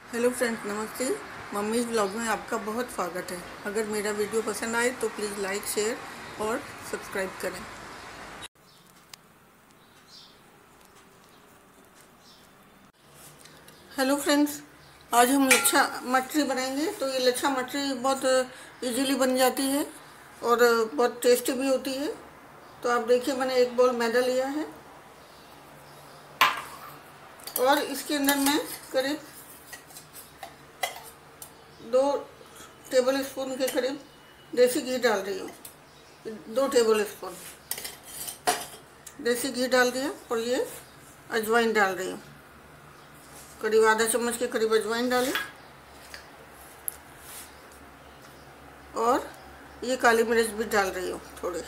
Hello friends, नमस्ते। Mummy's vlog में आपका बहुत स्वागत है। अगर मेरा वीडियो पसंद आए तो प्लीज़ लाइक, शेयर और सब्सक्राइब करें। हेलो फ्रेंड्स, आज हम लच्छा मटरी बनाएंगे। तो ये लच्छा मटरी बहुत इजीली बन जाती है और बहुत टेस्टी भी होती है। तो आप देखिए, मैंने एक बाउल मैदा लिया है और इसके अंदर मैं करीब 2 टेबल स्पून के करीब देसी घी डाल रही हूँ। 2 टेबल स्पून देसी घी डाल दिया और ये अजवाइन डाल रही हूँ। करीब आधा चम्मच के करीब अजवाइन डालें और ये काली मिर्च भी डाल रही हूँ थोड़ी।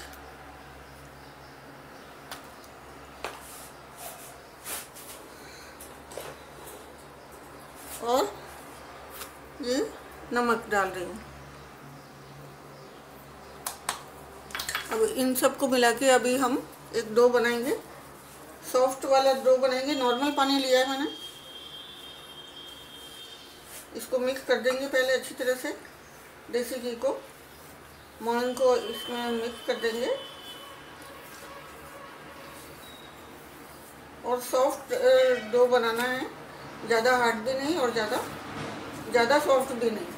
और ये नमक डाल रही हूँ। अब इन सबको मिला के अभी हम एक डो बनाएंगे। सॉफ्ट वाला डो बनाएंगे। नॉर्मल पानी लिया है मैंने। इसको मिक्स कर देंगे पहले अच्छी तरह से। देसी घी को, मोइन को इसमें मिक्स कर देंगे और सॉफ्ट डो बनाना है। ज़्यादा हार्ड भी नहीं और ज़्यादा सॉफ्ट भी नहीं,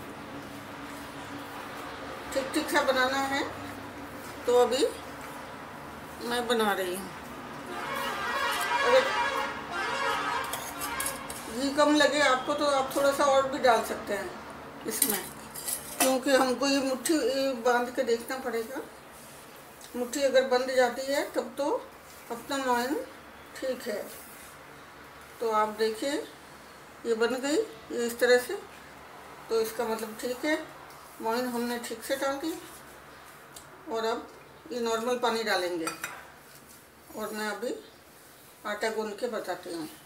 ठीक ठीक सा बनाना है। तो अभी मैं बना रही हूँ। अगर घी कम लगे आपको तो आप थोड़ा सा और भी डाल सकते हैं इसमें, क्योंकि हमको ये मुट्ठी बांध के देखना पड़ेगा। मुट्ठी अगर बंध जाती है तब तो अपना मोइन ठीक है। तो आप देखिए, ये बन गई ये इस तरह से। तो इसका मतलब ठीक है, मोइन हमने ठीक से डाल दी। और अब ये नॉर्मल पानी डालेंगे और मैं अभी आटा गूंद के बताती हूँ।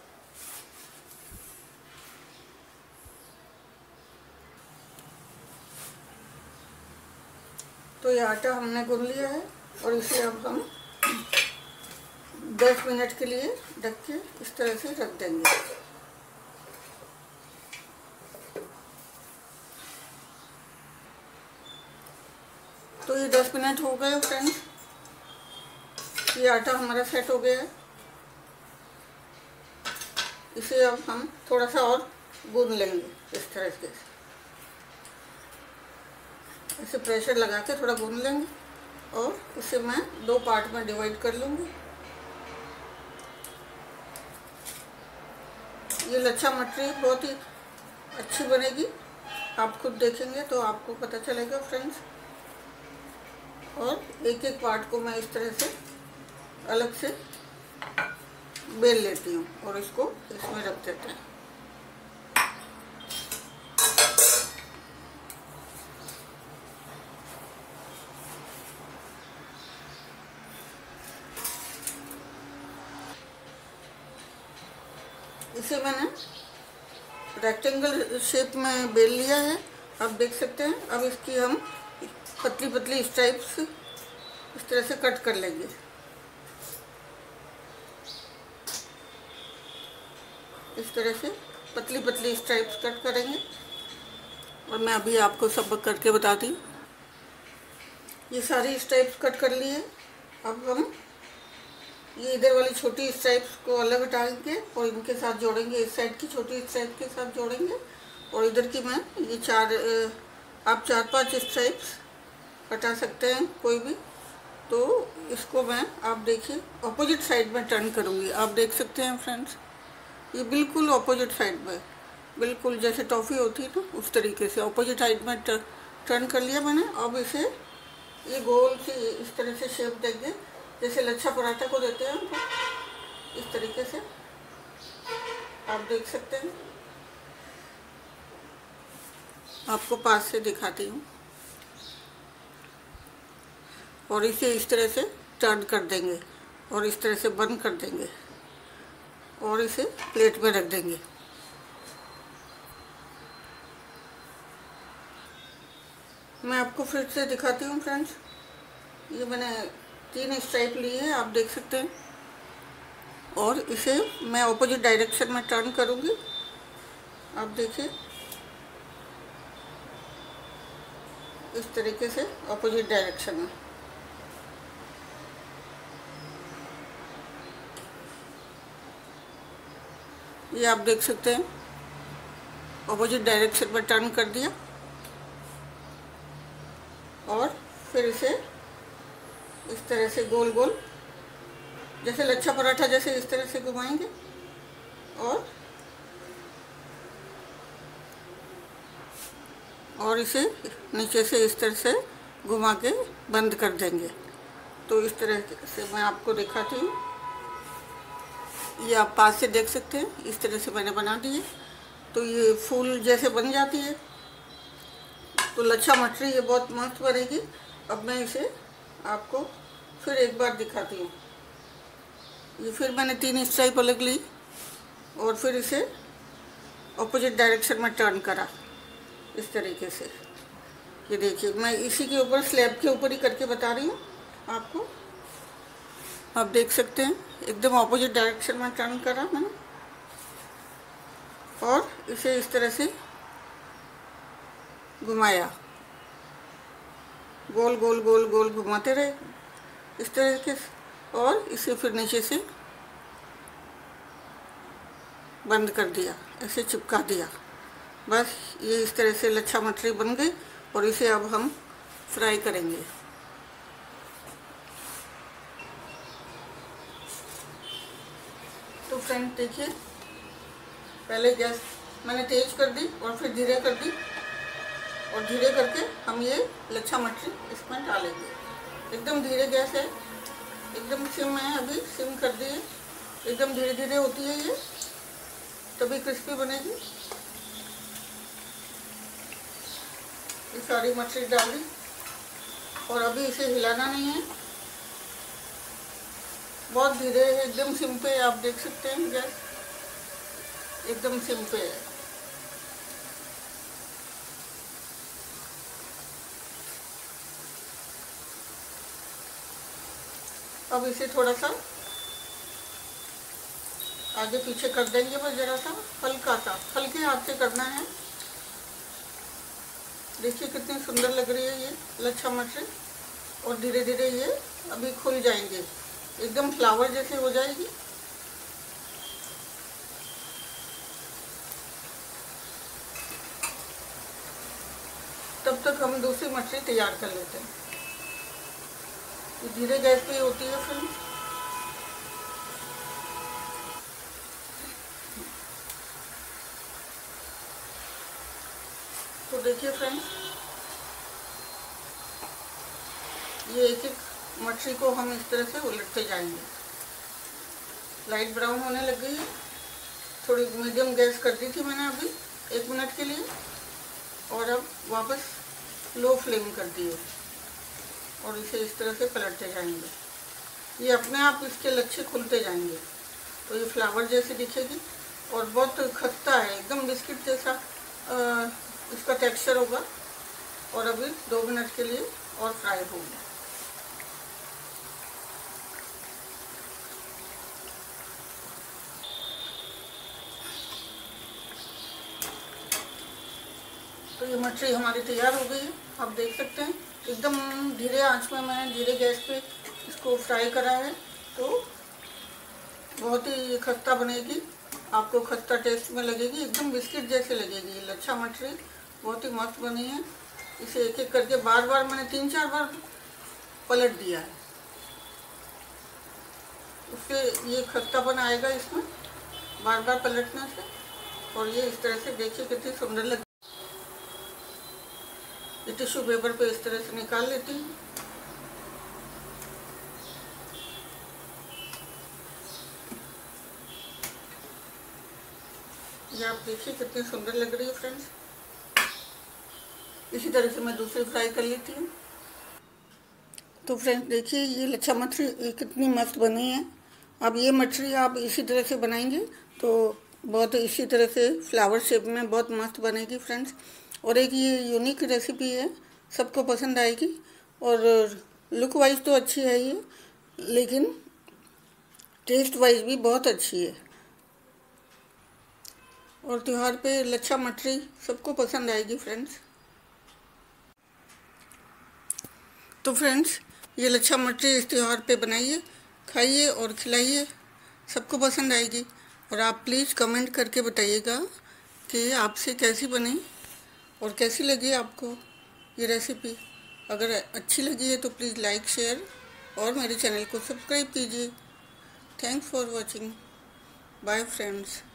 तो ये आटा हमने गूंद लिया है और इसे अब हम 10 मिनट के लिए ढक के इस तरह से रख देंगे। तो ये 10 मिनट हो गए फ्रेंड्स। ये आटा हमारा सेट हो गया है। इसे अब हम थोड़ा सा और गूंद लेंगे इस तरह से। इसे प्रेशर लगा के थोड़ा गूंद लेंगे और इसे मैं 2 पार्ट में डिवाइड कर लूँगी। ये लच्छा मटरी बहुत ही अच्छी बनेगी। आप खुद देखेंगे तो आपको पता चलेगा फ्रेंड्स। और एक एक पार्ट को मैं इस तरह से अलग से बेल लेती हूँ और इसको इसमें रख देते हैं। इसे मैंने रेक्टेंगल शेप में बेल लिया है, आप देख सकते हैं। अब इसकी हम पतली पतली स्ट्राइप्स इस तरह से कट कर लेंगे। इस तरह से पतली पतली स्ट्राइप्स कट करेंगे और मैं अभी आपको सब करके बताती हूँ। ये सारी स्ट्राइप्स कट कर लिए। अब हम ये इधर वाली छोटी स्ट्राइप्स को अलग हटाएंगे और इनके साथ जोड़ेंगे। इस साइड की छोटी स्ट्राइप के साथ जोड़ेंगे और इधर की मैं ये आप 4-5 स्ट्राइप्स हटा सकते हैं कोई भी। तो इसको मैं, आप देखिए, ऑपोजिट साइड में टर्न करूँगी। आप देख सकते हैं फ्रेंड्स, ये बिल्कुल ऑपोजिट साइड में, बिल्कुल जैसे टॉफ़ी होती है ना उस तरीके से ऑपोजिट साइड में टर्न कर लिया मैंने। अब इसे ये गोल सी इस तरह से शेप देंगे जैसे लच्छा पराठा को देते हैं हमको, इस तरीके से। आप देख सकते हैं, आपको पास से दिखाती हूँ। और इसे इस तरह से टर्न कर देंगे और इस तरह से बंद कर देंगे और इसे प्लेट में रख देंगे। मैं आपको फिर से दिखाती हूँ फ्रेंड्स। ये मैंने 3 स्ट्राइप ली है, आप देख सकते हैं। और इसे मैं ऑपोजिट डायरेक्शन में टर्न करूँगी आप देखिए इस तरीके से ऑपोजिट डायरेक्शन में। ये आप देख सकते हैं ऑपोजिट डायरेक्शन में टर्न कर दिया और फिर इसे इस तरह से गोल गोल जैसे लच्छा पराठा जैसे इस तरह से घुमाएंगे और इसे नीचे से इस तरह से घुमा के बंद कर देंगे। तो इस तरह से मैं आपको दिखाती हूँ। ये आप पास से देख सकते हैं, इस तरह से मैंने बना दी है। तो ये फूल जैसे बन जाती है तो लच्छा मटरी ये बहुत मस्त बनेगी। अब मैं इसे आपको फिर एक बार दिखाती हूँ। ये फिर मैंने 3 स्ट्राइप अलग ली और फिर इसे ऑपोजिट डायरेक्शन में टर्न करा इस तरीके से। ये देखिए मैं इसी के ऊपर स्लैब के ऊपर ही करके बता रही हूँ आपको। आप देख सकते हैं एकदम ऑपोजिट डायरेक्शन में टर्न करा मैंने और इसे इस तरह से घुमाया, गोल गोल गोल गोल घुमाते रहे इस तरीके से और इसे फिर नीचे से बंद कर दिया, ऐसे चिपका दिया। बस ये इस तरह से लच्छा मटरी बन गई और इसे अब हम फ्राई करेंगे। तो फ्रेंड देखिए पहले गैस मैंने तेज कर दी और फिर धीरे कर दी और धीरे करके हम ये लच्छा मटरी इसमें डालेंगे। एकदम धीरे गैस है, एकदम सिम है, अभी सिम कर दी है। एकदम धीरे धीरे होती है ये, तभी क्रिस्पी बनेगी। ये सारी मछली डाल दी और अभी इसे हिलाना नहीं है, बहुत धीरे है, एकदम सिम पे। आप देख सकते हैं गैस एकदम सिम पे है। अब इसे थोड़ा सा आगे पीछे कर देंगे, बस जरा सा हल्का सा हल्के हाथ से करना है। देखिए कितनी सुंदर लग रही है ये लच्छा मटरी और धीरे धीरे ये अभी खुल जाएंगे, एकदम फ्लावर जैसे हो जाएगी। तब तक हम दूसरी मछली तैयार कर लेते हैं। धीरे गैस पे होती है फिर। तो देखिए फ्रेंड्स ये एक एक मछली को हम इस तरह से उलटते जाएंगे। लाइट ब्राउन होने लग गई है, थोड़ी मीडियम गैस कर दी थी मैंने अभी 1 मिनट के लिए और अब वापस लो फ्लेम कर दी है और इसे इस तरह से पलटते जाएंगे। ये अपने आप इसके लच्छे खुलते जाएंगे तो ये फ्लावर जैसे दिखेगी और बहुत खस्ता है, एकदम बिस्किट जैसा इसका टेक्सचर होगा। और अभी 2 मिनट के लिए और फ्राई होगी। तो ये मछली हमारी तैयार हो गई है, आप देख सकते हैं। एकदम धीरे आंच में मैंने धीरे गैस पे इसको फ्राई करा है तो बहुत ही खस्ता बनेगी, आपको खस्ता टेस्ट में लगेगी, एकदम बिस्किट जैसे लगेगी। ये लच्छा मछली बहुत ही मस्त बनी है। इसे एक एक करके बार बार मैंने 3-4 बार पलट दिया है, उससे ये खस्तापन आएगा इसमें बार बार पलटने से। और ये इस तरह से देखिए कितनी सुंदर लगी। ये टिश्यू पेपर पे इस तरह से निकाल लेती हूँ। ये आप देखिए कितनी सुंदर लग रही है फ्रेंड्स। इसी तरह से मैं दूसरी फ्राई कर लेती हूँ। तो फ्रेंड्स देखिए ये लच्छा मछली कितनी मस्त बनी है। अब ये मछली आप इसी तरह से बनाएंगे तो बहुत इसी तरह से फ्लावर शेप में बहुत मस्त बनेगी फ्रेंड्स। और एक ये यूनिक रेसिपी है, सबको पसंद आएगी और लुक वाइज तो अच्छी है ये, लेकिन टेस्ट वाइज भी बहुत अच्छी है। और त्यौहार पे लच्छा मटरी सबको पसंद आएगी फ्रेंड्स। तो फ्रेंड्स, ये लच्छा मटरी इस त्यौहार पे बनाइए, खाइए और खिलाइए, सबको पसंद आएगी। और आप प्लीज़ कमेंट करके बताइएगा कि आपसे कैसी बनी और कैसी लगी आपको ये रेसिपी। अगर अच्छी लगी है तो प्लीज़ लाइक, शेयर और मेरे चैनल को सब्सक्राइब कीजिए। Thanks for watching. Bye friends.